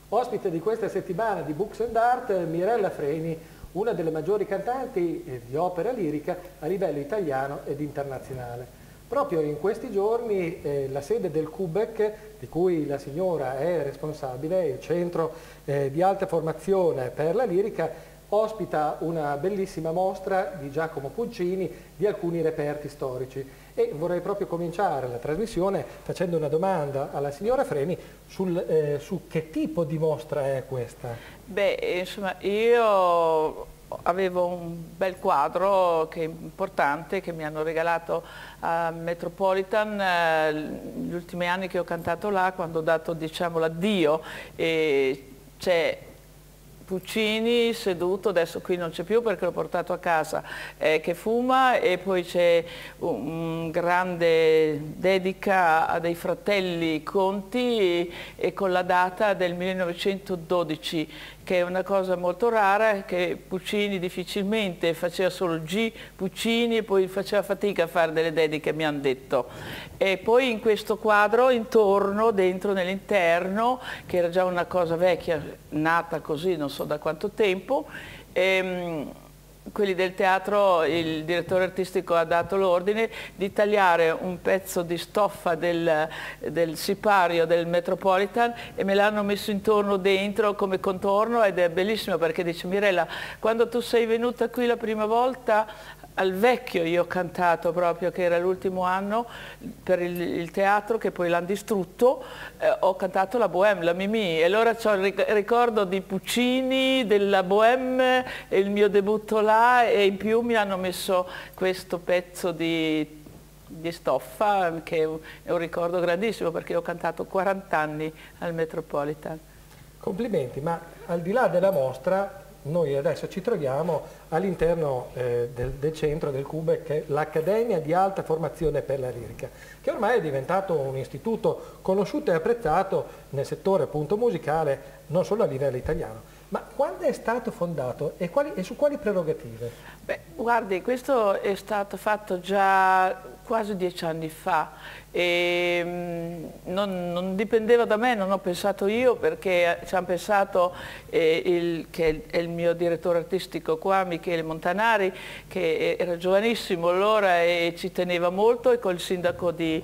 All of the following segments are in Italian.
Ospite di questa settimana di Books and Art, Mirella Freni, una delle maggiori cantanti di opera lirica a livello italiano ed internazionale. Proprio in questi giorni la sede del QUBEC, di cui la signora è responsabile, il Centro di Alta Formazione per la Lirica, ospita una bellissima mostra di Giacomo Puccini di alcuni reperti storici. E vorrei proprio cominciare la trasmissione facendo una domanda alla signora Freni su che tipo di mostra è questa. Beh, insomma, io avevo un bel quadro importante che mi hanno regalato a Metropolitan gli ultimi anni che ho cantato là, quando ho dato, diciamo, l'addio. C'è Puccini seduto, adesso qui non c'è più perché l'ho portato a casa, che fuma, e poi c'è un grande dedica a dei fratelli Conti e con la data del 1912, che è una cosa molto rara, che Puccini difficilmente faceva solo G Puccini e poi faceva fatica a fare delle dediche, mi hanno detto. E poi in questo quadro intorno, dentro nell'interno, che era già una cosa vecchia, nata così non so da quanto tempo, quelli del teatro, il direttore artistico ha dato l'ordine di tagliare un pezzo di stoffa del sipario del Metropolitan e me l'hanno messo intorno dentro come contorno, ed è bellissimo perché dice: Mirella, quando tu sei venuta qui la prima volta al Vecchio io ho cantato proprio, che era l'ultimo anno per il teatro che poi l'hanno distrutto, ho cantato la Bohème, la Mimì, e allora ho il ricordo di Puccini, della Bohème, e il mio debutto là, e in più mi hanno messo questo pezzo di stoffa che è un ricordo grandissimo perché ho cantato 40 anni al Metropolitan. Complimenti, ma al di là della mostra noi adesso ci troviamo all'interno del centro del QUBEC, che è l'Accademia di Alta Formazione per la Lirica, che ormai è diventato un istituto conosciuto e apprezzato nel settore appunto musicale, non solo a livello italiano. Ma quando è stato fondato e su quali prerogative? Beh, guardi, questo è stato fatto già quasi 10 anni fa e non dipendeva da me, non ho pensato io, perché ci hanno pensato che è il mio direttore artistico qua, Michele Montanari, che era giovanissimo allora e ci teneva molto, e col sindaco di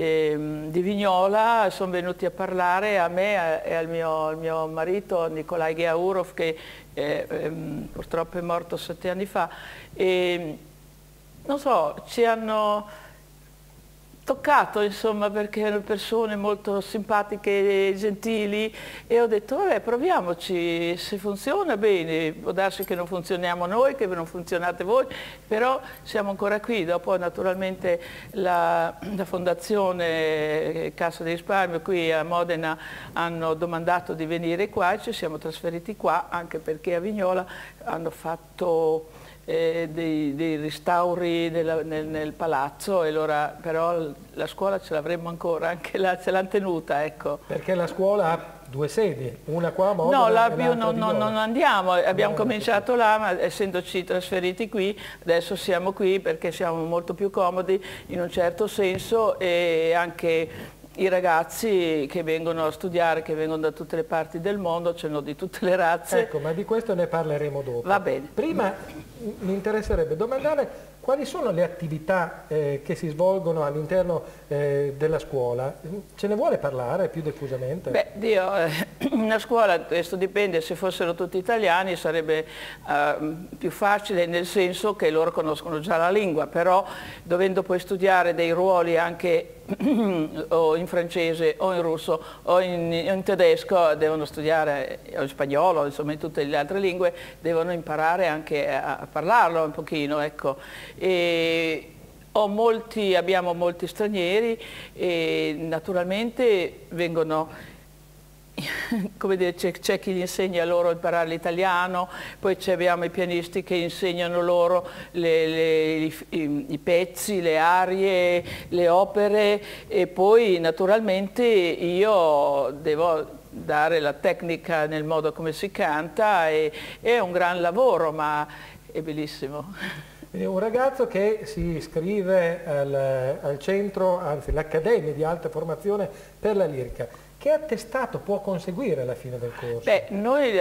Vignola sono venuti a parlare a me e al mio marito Nikolai Gheaurov, che purtroppo è morto 7 anni fa, e non so, ci hanno toccato, insomma, perché erano persone molto simpatiche e gentili, e ho detto vabbè, proviamoci, se funziona bene, può darsi che non funzioniamo noi, che non funzionate voi, però siamo ancora qui. Dopo naturalmente la Fondazione Cassa di Risparmio qui a Modena hanno domandato di venire qua e ci siamo trasferiti qua, anche perché a Vignola hanno fatto dei restauri nel palazzo, e allora però la scuola ce l'avremmo ancora, anche là ce l'hanno tenuta, ecco. Perché la scuola ha 2 sedi, una qua a Modena. No, là più non andiamo, abbiamo cominciato là, ma essendoci trasferiti qui, adesso siamo qui perché siamo molto più comodi in un certo senso, e anche i ragazzi che vengono a studiare, che vengono da tutte le parti del mondo, ce n'ho di tutte le razze. Ecco, ma di questo ne parleremo dopo. Va bene. Prima mi interesserebbe domandare quali sono le attività che si svolgono all'interno della scuola. Ce ne vuole parlare più diffusamente? Beh, una scuola, questo dipende, se fossero tutti italiani sarebbe più facile, nel senso che loro conoscono già la lingua, però dovendo poi studiare dei ruoli anche o in francese o in russo o in tedesco, devono studiare, o in spagnolo, insomma in tutte le altre lingue, devono imparare anche a parlarlo un pochino, ecco. E abbiamo molti stranieri e naturalmente vengono, come dire, c'è chi gli insegna loro a imparare l'italiano, poi abbiamo i pianisti che insegnano loro i pezzi, le arie, le opere, e poi naturalmente io devo dare la tecnica nel modo come si canta, e è un gran lavoro, ma è bellissimo. Un ragazzo che si iscrive al centro, anzi l'Accademia di Alta Formazione per la Lirica. che attestato può conseguire alla fine del corso? Beh, noi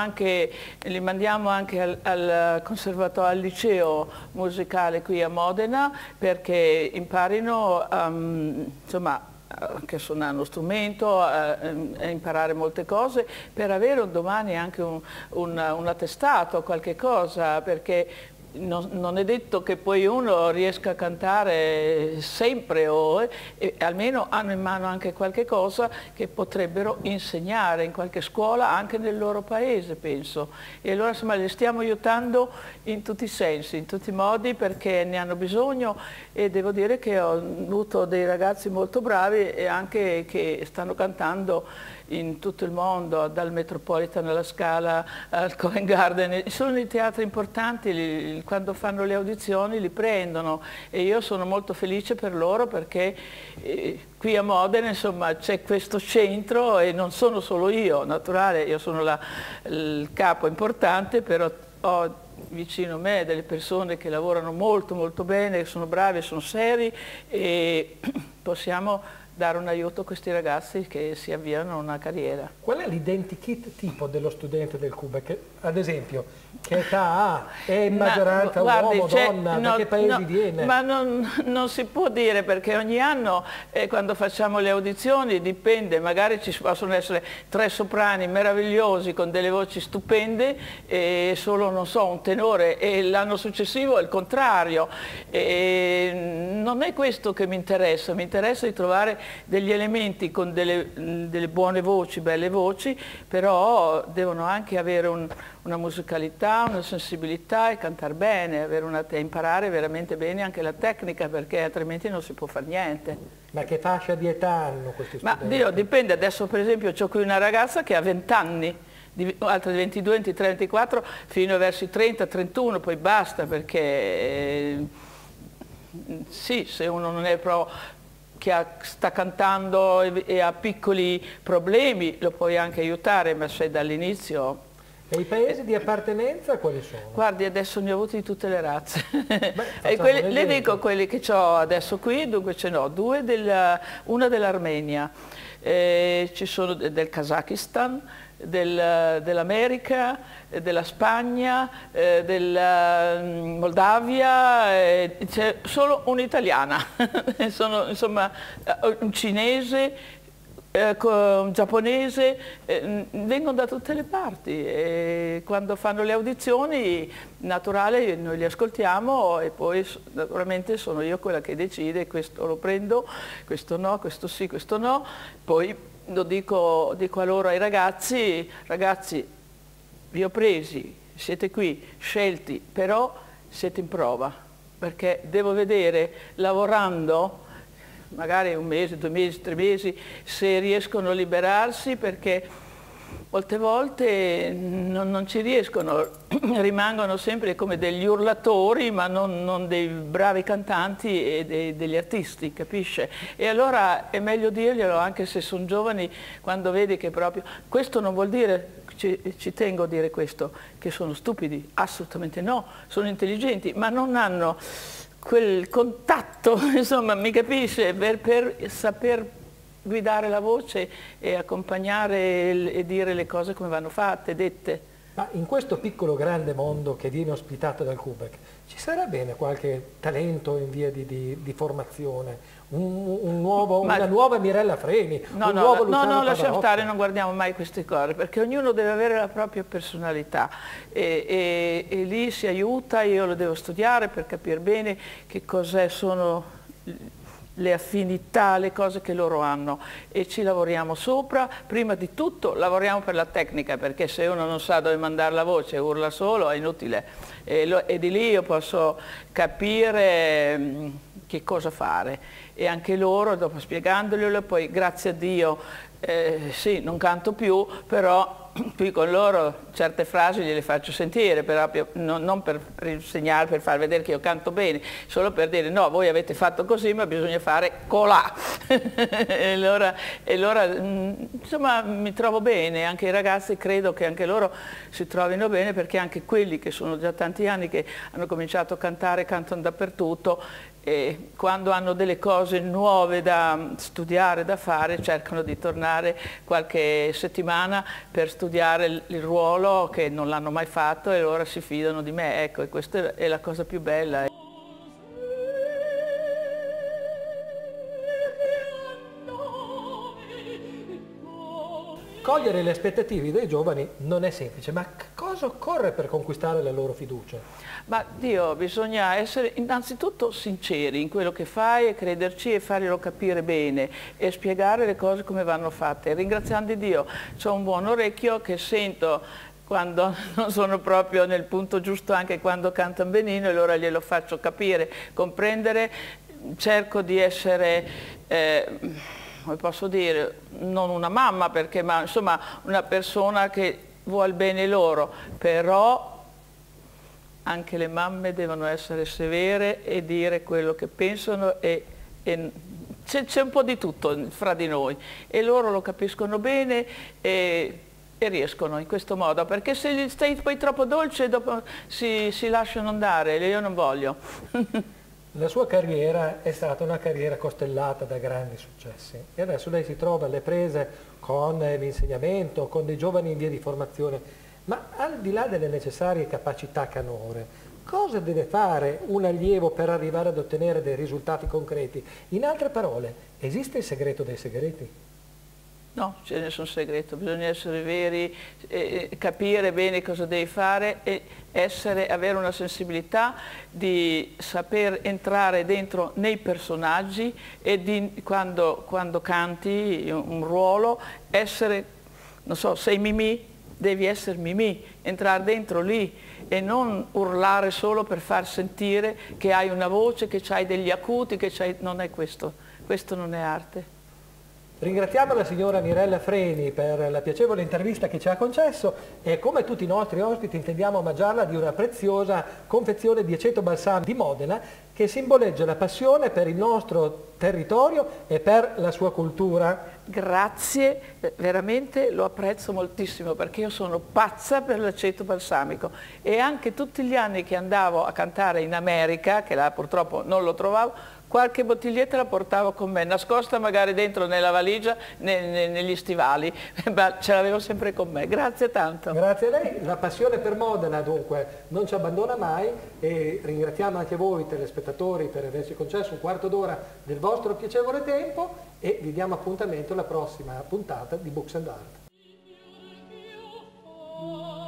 li mandiamo anche al conservatorio, al liceo musicale qui a Modena, perché imparino insomma, che suonare uno strumento, a imparare molte cose, per avere un domani anche un attestato, qualche cosa, perché non è detto che poi uno riesca a cantare sempre, e almeno hanno in mano anche qualche cosa che potrebbero insegnare in qualche scuola anche nel loro paese, penso. E allora insomma li stiamo aiutando in tutti i sensi, in tutti i modi, perché ne hanno bisogno, e devo dire che ho avuto dei ragazzi molto bravi e anche che stanno cantando in tutto il mondo, dal Metropolitan alla Scala al Covent Garden. Sono i teatri importanti, quando fanno le audizioni li prendono, e io sono molto felice per loro, perché qui a Modena insomma c'è questo centro, e non sono solo io, naturale, io sono il capo importante, però ho vicino a me delle persone che lavorano molto molto bene, sono bravi, sono seri, e possiamo dare un aiuto a questi ragazzi che si avviano a una carriera. Qual è l'identikit tipo dello studente del Quebec? Ad esempio, che età ha? È in maggioranza uomo, donna? Da che paesi viene? Ma non si può dire, perché ogni anno quando facciamo le audizioni dipende, magari ci possono essere 3 soprani meravigliosi con delle voci stupende e solo, non so, un tenore, e l'anno successivo è il contrario. Non è questo che mi interessa di trovare degli elementi con delle buone voci, belle voci, però devono anche avere una musicalità, una sensibilità, e cantare bene, imparare veramente bene anche la tecnica, perché altrimenti non si può fare niente. Ma che fascia di età hanno questi studenti? Ma Dio, dipende. Adesso per esempio ho qui una ragazza che ha 20 anni, altra di 22, 23, 24, fino verso i 30, 31, poi basta, perché sì, se uno non è proprio che sta cantando e ha piccoli problemi, lo puoi anche aiutare, ma se dall'inizio... E i paesi di appartenenza quali sono? Guardi, adesso ne ho avuti di tutte le razze. Le dico quelli che ho adesso qui, dunque ce n'ho 2, una dell'Armenia, ci sono del Kazakistan, dell'America, della Spagna, della Moldavia, c'è solo un'italiana, sono insomma un cinese, un giapponese, vengono da tutte le parti, e quando fanno le audizioni naturale noi li ascoltiamo, e poi naturalmente sono io quella che decide: questo lo prendo, questo no, questo sì, questo no. Poi lo dico a loro, ai ragazzi: vi ho presi, siete qui, scelti, però siete in prova, perché devo vedere, lavorando magari 1 mese, 2 mesi, 3 mesi, se riescono a liberarsi, perché molte volte non ci riescono, rimangono sempre come degli urlatori, ma non dei bravi cantanti e degli artisti, capisce? E allora è meglio dirglielo, anche se sono giovani, quando vedi che proprio... Questo non vuol dire, ci tengo a dire questo, che sono stupidi, assolutamente no, sono intelligenti, ma non hanno quel contatto, insomma, mi capisce, per saper guidare la voce e accompagnare e dire le cose come vanno fatte, dette. Ma in questo piccolo grande mondo che viene ospitato dal Quebec, ci sarà bene qualche talento in via di formazione? Una nuova Mirella Freni? No, lasciamo stare, non guardiamo mai queste cose, perché ognuno deve avere la propria personalità, e lì si aiuta. Io lo devo studiare per capire bene che cosa sono le affinità, le cose che loro hanno, e ci lavoriamo sopra. Prima di tutto lavoriamo per la tecnica, perché se uno non sa dove mandare la voce, urla solo, è inutile, e di lì io posso capire che cosa fare, e anche loro, dopo spiegandoglielo, poi grazie a Dio sì, non canto più, però qui con loro certe frasi gliele faccio sentire, però non per insegnare, per far vedere che io canto bene, solo per dire: no, voi avete fatto così, ma bisogna fare colà. e allora insomma mi trovo bene. Anche i ragazzi, credo che anche loro si trovino bene, perché anche quelli che sono già tanti anni che hanno cominciato a cantare, cantano dappertutto, e quando hanno delle cose nuove da studiare, da fare, cercano di tornare qualche settimana per studiare il ruolo che non l'hanno mai fatto e ora si fidano di me. Ecco, e questa è la cosa più bella. Cogliere le aspettative dei giovani non è semplice, ma cosa occorre per conquistare la loro fiducia? Ma Dio, bisogna essere innanzitutto sinceri in quello che fai e crederci e farglielo capire bene e spiegare le cose come vanno fatte. Ringraziando Dio, c'ho un buon orecchio che sento quando non sono proprio nel punto giusto, anche quando cantano benino, e allora glielo faccio capire, comprendere, cerco di essere... come posso dire, non una mamma, perché, ma insomma una persona che vuol bene loro, però anche le mamme devono essere severe e dire quello che pensano e c'è un po' di tutto fra di noi e loro lo capiscono bene e riescono in questo modo, perché se gli stai poi troppo dolce dopo si lasciano andare e io non voglio. La sua carriera è stata una carriera costellata da grandi successi e adesso lei si trova alle prese con l'insegnamento, con dei giovani in via di formazione, ma al di là delle necessarie capacità canore, cosa deve fare un allievo per arrivare ad ottenere dei risultati concreti? In altre parole, esiste il segreto dei segreti? No, c'è nessun segreto, bisogna essere veri, capire bene cosa devi fare e avere una sensibilità di saper entrare dentro nei personaggi e quando canti un ruolo essere, non so, sei Mimì, devi essere Mimì, entrare dentro lì e non urlare solo per far sentire che hai una voce, che hai degli acuti, non è questo non è arte. Ringraziamo la signora Mirella Freni per la piacevole intervista che ci ha concesso e come tutti i nostri ospiti intendiamo omaggiarla di una preziosa confezione di aceto balsamico di Modena che simboleggia la passione per il nostro territorio e per la sua cultura. Grazie, veramente lo apprezzo moltissimo perché io sono pazza per l'aceto balsamico e anche tutti gli anni che andavo a cantare in America, che là purtroppo non lo trovavo, qualche bottiglietta la portavo con me, nascosta magari dentro nella valigia, negli stivali, ma ce l'avevo sempre con me. Grazie tanto. Grazie a lei, la passione per Modena dunque non ci abbandona mai e ringraziamo anche voi telespettatori per averci concesso un quarto d'ora del vostro piacevole tempo e vi diamo appuntamento alla prossima puntata di Books and Art.